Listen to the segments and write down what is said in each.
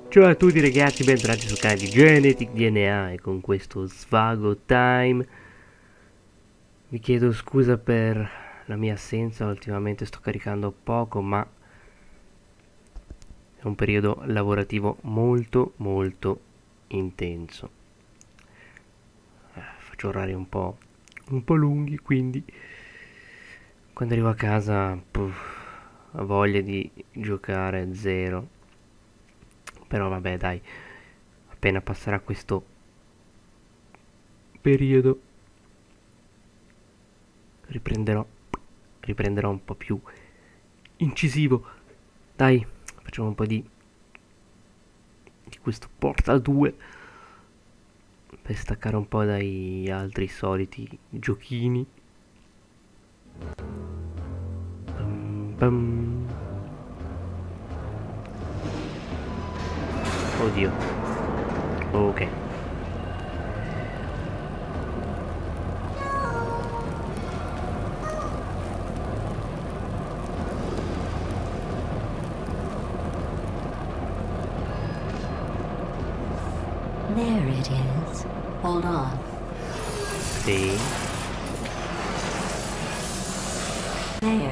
Ciao a tutti ragazzi, bentornati sul canale di Genetic DNA e con questo Svago Time vi chiedo scusa per la mia assenza, ultimamente sto caricando poco ma è un periodo lavorativo molto intenso. Faccio orari un po' lunghi, quindi quando arrivo a casa ho voglia di giocare zero. Però vabbè dai, appena passerà questo periodo riprenderò un po' più incisivo. Dai, facciamo un po' di questo Portal 2 per staccare un po' dai altri soliti giochini. Pam. Oddio. Ok. There it is. Hold on. Sì. There.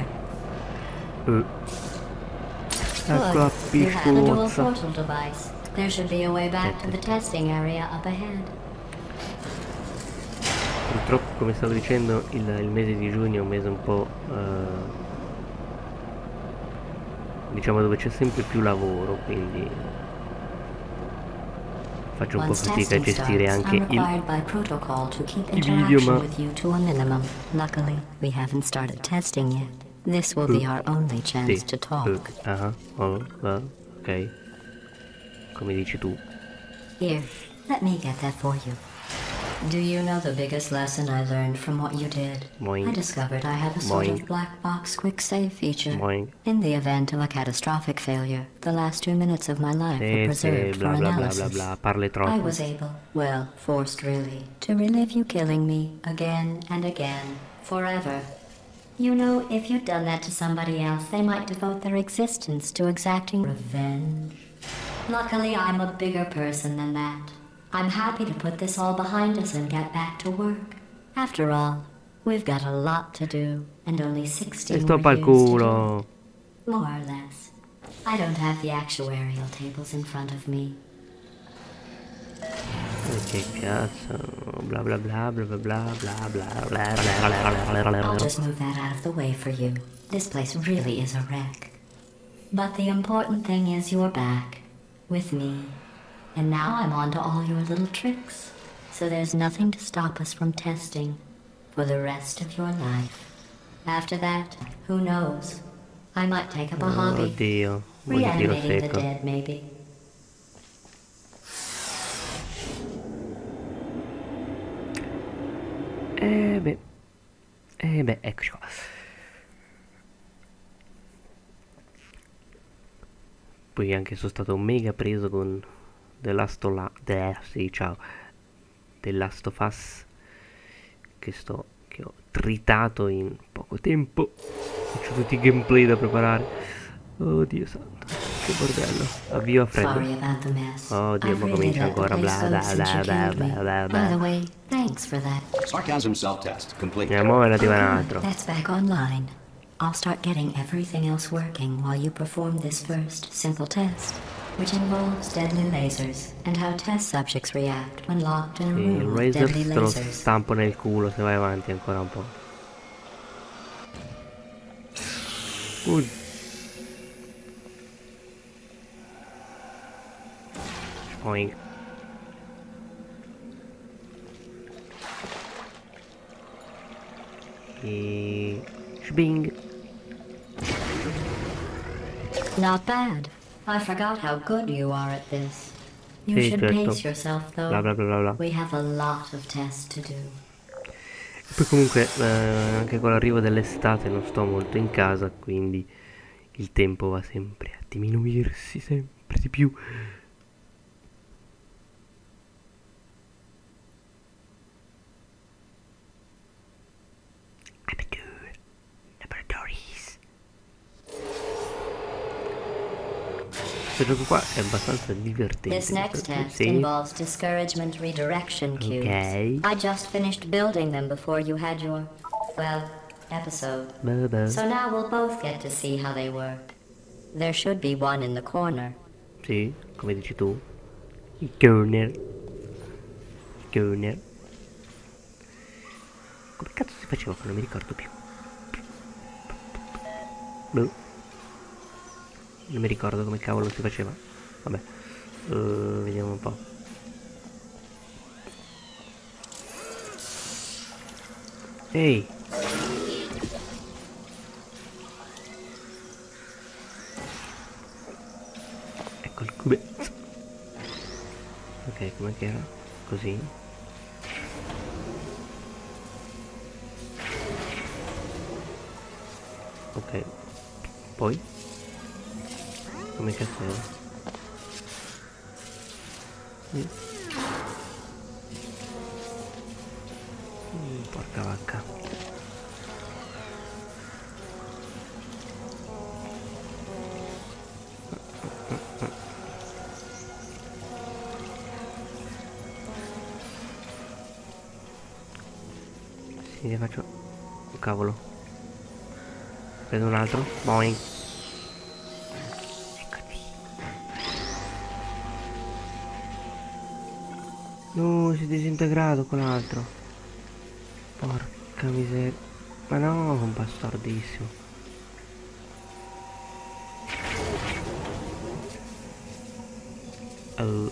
Ecco la Good. You have a dual piscozza. portal device. There should be a way back to the testing area up ahead. Purtroppo, come stavo dicendo, il mese di giugno è un mese un po' diciamo dove c'è sempre più lavoro, quindi faccio un po' Once fatica a testing gestire starts, anche I'm required by protocol to keep i video, interaction ma with you to a minimum. Luckily, we haven't started testing yet. This will be our only chance to talk. Ok, come dici tu. Here, let me get that for you. Do you know the biggest lesson I learned from what you did? Boing. I discovered I have a sort Boing. of black box quick save feature. Boing. In the event of a catastrophic failure, the last 2 minutes of my life were Sì, preserved bla for bla bla bla analysis. bla, parli I troppo. was able, well, forced really, to relive you killing me again and again, forever. You know, if you'd done that to somebody else, they might devote their existence to exacting revenge. Luckily, I'm a bigger person than that. I'm happy to put this all behind us and get back to work. After all, we've got a lot to do, and only 60 E more stoppa il years to do culo. it. More or less. I don't have the actuarial tables in front of me. Che cazzo, bla bla bla bla bla bla bla bla bla bla I'll bla. just move that out of the way for you. This place really is a wreck. But the important thing is you're back, with me. And now I'm on to all your little tricks. So there's nothing to stop us from testing for the rest of your life. After that, who knows? I might take up a hobby. Oddio, un po' di tiro Reanimating the secco. dead, maybe. Eccoci qua. Poi anche sono stato mega preso con The Last of Us che ho tritato in poco tempo. Faccio tutti i gameplay da preparare. Oddio santo, che bordello. Avvio a Sorry freddo. about the mess. Oddio, I've ma really comincia let the ancora place bla bla go since you bla killed bla me. bla By the bla. way, thanks for that. Sarcasm self-test complete. Andiamo ora di un Oh, altro. good. That's back online. I'll start getting everything else working while you perform this first simple test, which involves deadly lasers and how test subjects react when locked in a Il room with deadly Razer te lo lasers. stampo nel culo se vai avanti ancora un po'. Spoing. E... Shbing. Not bad. I forgot how good you are at this. You Sì, should certo. pace yourself, though. Bla bla bla bla bla. We have a lot of tests to do. Poi comunque anche con l'arrivo dell'estate non sto molto in casa, quindi il tempo va sempre a diminuirsi sempre di più. Laboratories. Questo gioco qua è abbastanza divertente. This next test Sì. involves discouragement redirection cubes. Ok. I just finished building them before you had your, well, episode. Vabbè. So now we'll both get to see how they work. There should be one in the corner. Sì, come dici tu. Il corner. Corner. Come cazzo si faceva che non mi ricordo più. Boh. Non mi ricordo come cavolo si faceva. Vabbè. Vediamo un po'. Ehi. Ecco il cubetto. Ok, com'è che era? Così. Ok. Poi? Come cazzo era? Porca vacca. Sì, ne faccio. Oh, cavolo. Prendo un altro. Boing. Eccoti. No, si è disintegrato quell'altro. Porca miseria. Ma no, un bastardissimo. Oh.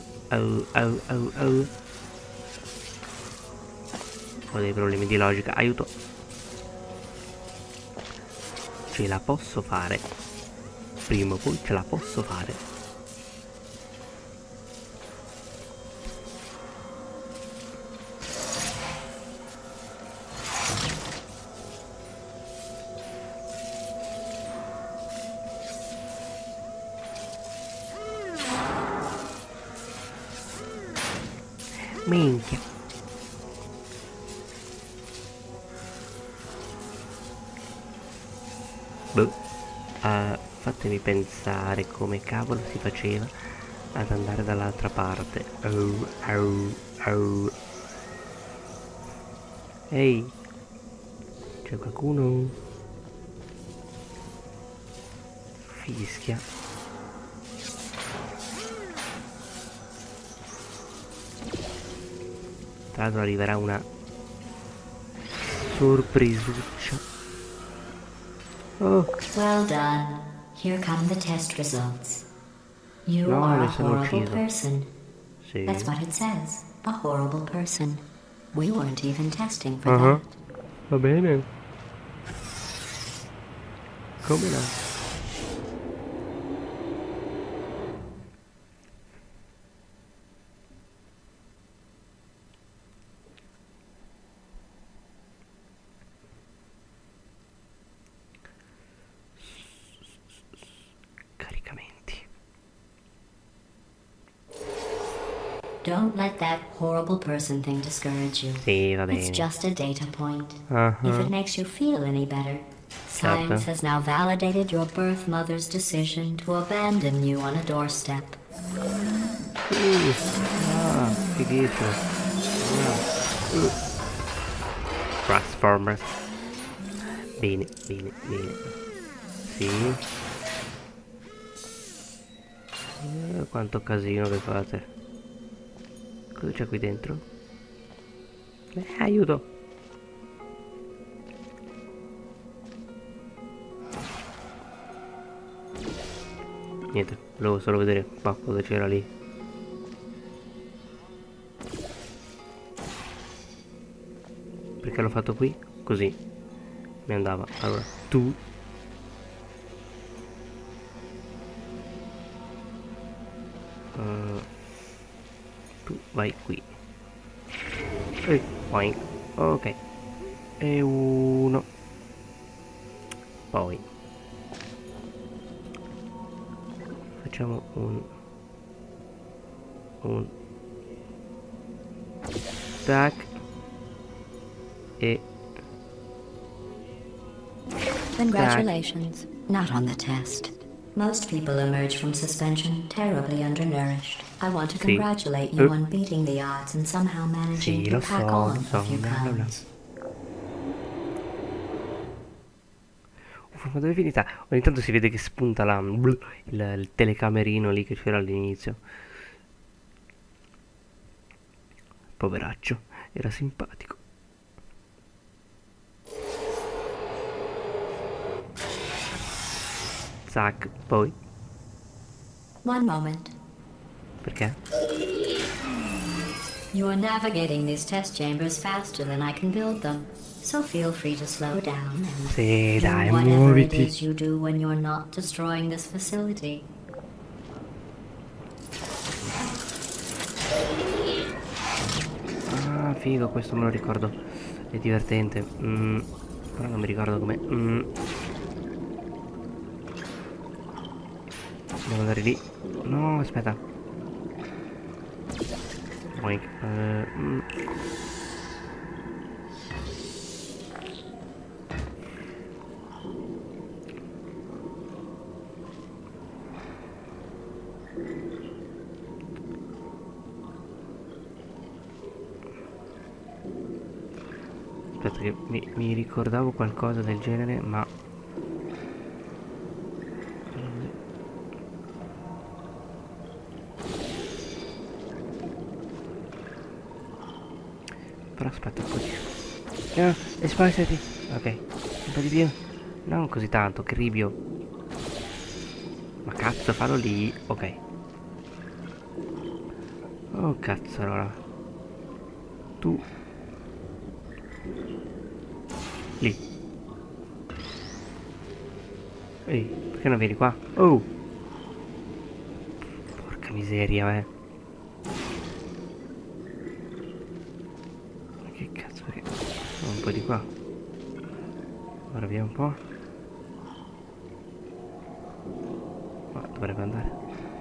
Ho dei problemi di logica, aiuto. Ce la posso fare. Prima o poi ce la posso fare. Minchia. Boh. Fatemi pensare come cavolo si faceva ad andare dall'altra parte. Oh. Ehi, c'è qualcuno? Fischia. Tra l'altro arriverà una sorprisuccia. Oh. Well done. Here come the test results. You No, are a mi sono horrible ucciso. person. Sì. That's what it says. A horrible person. We weren't even testing for Uh-huh. that. Va bene. Come no? Caricamenti. Don't let that horrible person thing discourage you. Sì, va It's bene. just a data point. If Uh-huh. it makes you feel any better, science has now validated your birth mother's decision to abandon you on a doorstep. Fighissimo. Transformers. Bene. Sì. Quanto casino che fate. Cosa c'è qui dentro? Aiuto. Niente, volevo solo vedere qua cosa c'era lì. Perché l'ho fatto qui? Così mi andava. Allora, tu vai qui. E poi ok. E uno. Poi facciamo un tac e Congratulations. Not on the test. Most people emerge from suspension terribly undernourished. I want to Sì. congratulate you on beating the odds and somehow managing Sì, to lo pack so, on lo so, a few bla bla bla. pounds. Ma dove è finita? Ogni tanto si vede che spunta il telecamerino lì che c'era all'inizio. Poveraccio, era simpatico. Zack, poi. One moment. Perché? You are navigating these test chambers faster than I can build them. So feel free to slow down and Sì, do dai, whatever it muoviti. is you do when you're not destroying this facility. Ah, figo, questo me lo ricordo. È divertente. Però non mi ricordo come. Devo andare lì. No, aspetta. Boink. Aspetta che mi ricordavo qualcosa del genere, ma... Però aspetta così. No, espostati. Ok, un po' di più. Non così tanto, cribio. Ma cazzo, fallo lì. Ok. Oh cazzo, allora. Tu. Lì. Ehi, perché non vieni qua? Oh! Porca miseria, eh. Che cazzo, perché? Un po' di qua. Ora via un po'. Ma dovrebbe andare.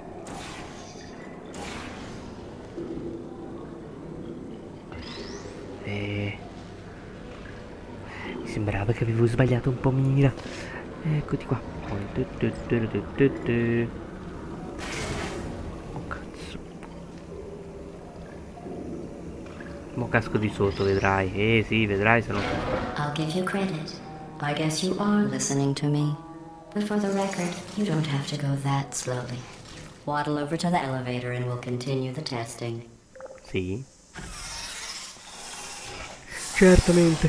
Mi sembrava che avevo sbagliato un po' mira. Eccoti qua. Oh cazzo. Mo casco di sotto, vedrai. Sì, vedrai se no. I'll give you credit. I guess you are listening to me. But for the record, you don't have to go that slowly. Waddle over to the elevator and we'll continue the testing. Sì. Certamente.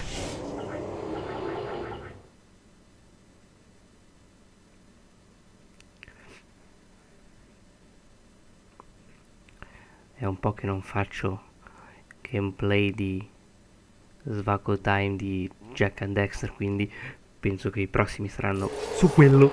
È un po' che non faccio gameplay di Svacco Time di Jack and Dexter, quindi penso che i prossimi saranno su quello.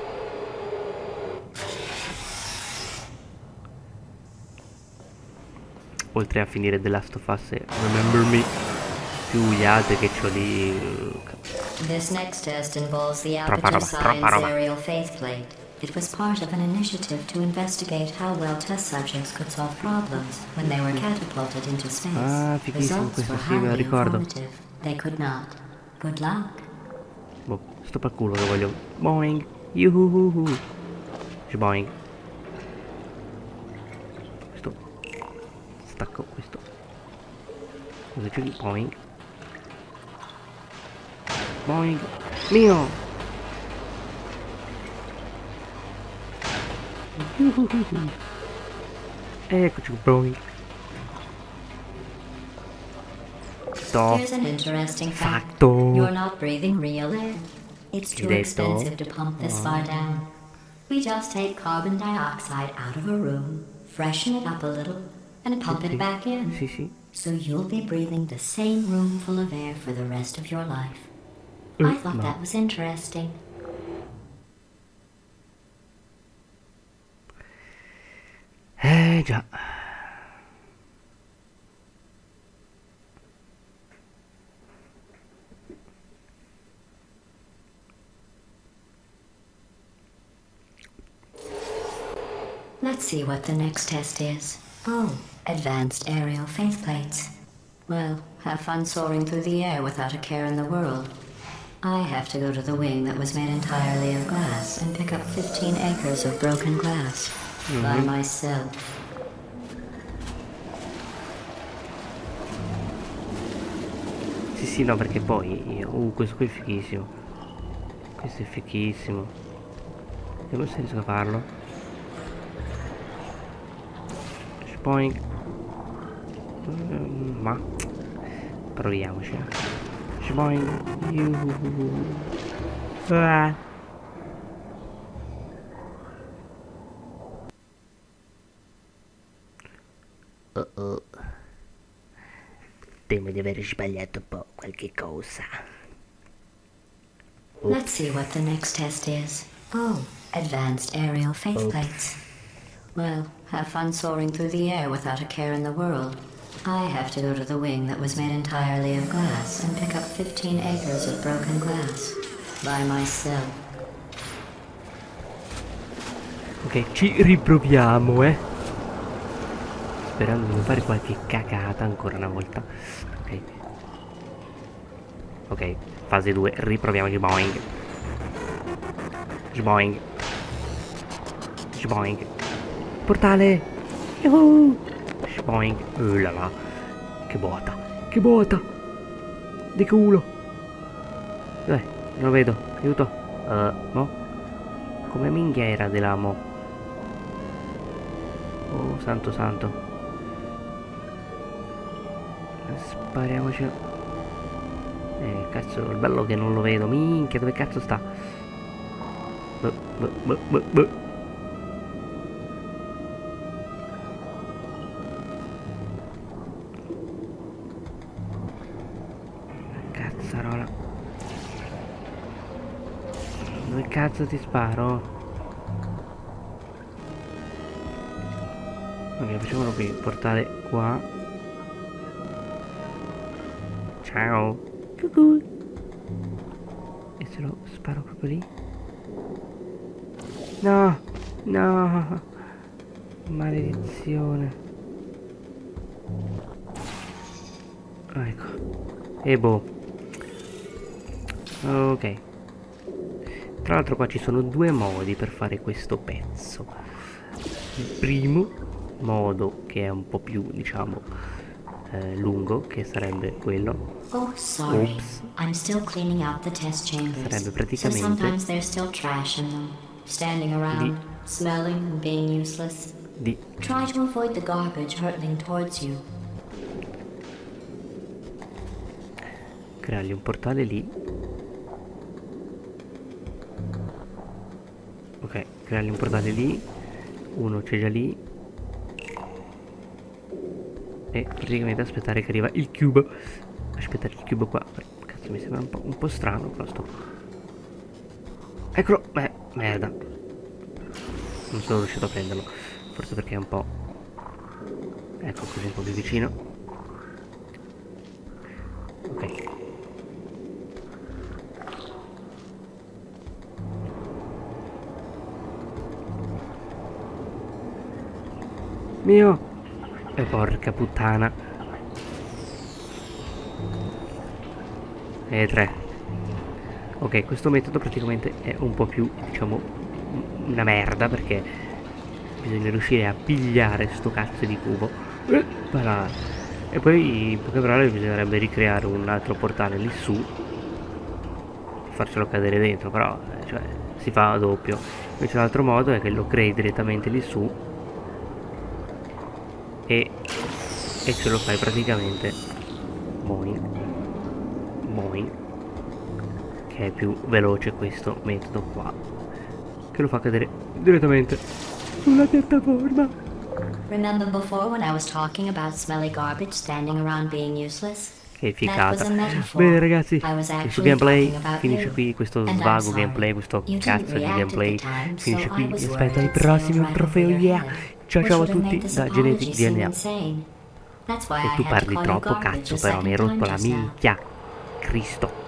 Oltre a finire The Last of Us e Remember Me, più gli altri che c'ho lì. This next test involves the Troppa Aperture roba, troppa Science roba. Aerial Faceplate. It was part of an initiative to investigate how well test subjects could solve problems when they were catapulted into space. Ah, fighissimo Results questo, were sì, me lo highly ricordo. informative. They could not. Good luck. Boh, sto per culo che voglio. Boing, yuhuhuhu. Boing. Questo. Stacco questo. Cosa c'è qui? Boing. Boing. Mio! Yuhuhuhu. Eccoci, boing. Here's an interesting fact. Fatto. You're not breathing real air. It's too Detto. expensive to pump this far down. We just take carbon dioxide out of a room, freshen it up a little, and pump it back in. Sì, sì. So you'll be breathing the same room full of air for the rest of your life. I thought no. that was interesting. Già. Let's see what the next test is. Oh, advanced aerial faceplates. Well, have fun soaring through the air without a care in the world. I have to go to the wing that was made entirely of glass and pick up 15 acres of broken glass by myself. Sì, no, perché poi io... questo qui è fighissimo. Questo è fighissimo. Vediamo se riesco a farlo. Spoink. Ma proviamoci. Spoink. Ah. Oh. Temo di aver sbagliato un po' qualche cosa. Let's see what the next test is. Oh, advanced aerial faceplates. Well, have fun soaring through the air without a care in the world. I have to go to the wing that was made entirely of glass and pick up 15 acres of broken glass by myself. Ok, ci riproviamo, sperando di non fare qualche cagata ancora una volta. Ok. Ok, fase 2, riproviamoci. Boing. Boing. Boing. Portale. Yuhu. Boing. Là là. Che botta. Che botta. Di culo. Non lo vedo. Aiuto. No. Come minchia era della mo. Oh, santo santo. Spariamoci. Cazzo, il bello che non lo vedo. Minchia, dove cazzo sta? Cazzarola. Dove cazzo ti sparo? Ok, facciamolo qui. Portare qua. Ciao. Cucù. E se lo sparo proprio lì? No. No. Maledizione. Ecco. E boh. Ok. Tra l'altro qua ci sono due modi per fare questo pezzo. Il primo modo, che è un po' più, diciamo, lungo, che sarebbe quello. Oh, sorry. Oops. I'm still cleaning out the test chambers. Sarebbe So praticamente sometimes there's still trash in them, standing around, smelling and being useless. di Try to avoid the garbage hurtling towards you. creargli un portale lì. Ok, creargli un portale lì. Uno c'è già lì. E praticamente aspettare che arriva il cubo. Aspettare il cubo qua. Cazzo, mi sembra un po' strano, però sto. Eccolo. Merda. Non sono riuscito a prenderlo. Forse perché è un po'. Ecco, così un po' più vicino. Ok. Mio. E porca puttana. E 3. Ok, questo metodo praticamente è un po' più, diciamo, una merda, perché bisogna riuscire a pigliare sto cazzo di cubo. Voilà. E poi, in poche parole, bisognerebbe ricreare un altro portale lì su e farcelo cadere dentro, però, cioè, si fa a doppio. Invece l'altro modo è che lo crei direttamente lì su e ce lo fai praticamente boing, boing, che è più veloce questo metodo qua, che lo fa cadere direttamente sulla piattaforma. Remember before when I was talking about smelly garbage standing around being useless? Che That was figata. a metaphor. Bene ragazzi, I was questo actually gameplay talking about finisce you. qui, questo And I'm svago sorry. gameplay, questo You didn't cazzo di react at gameplay the time, finisce so qui. I Vi was aspetto worried ai I'd prossimi sailed right trofeo, over your yeah. head, Ciao which ciao a would have tutti made this da apology Genetic seem DNA. insane. That's why E I tu had to parli call you troppo garbage cazzo, a però mi hai second rotto time la just now. minchia. Cristo.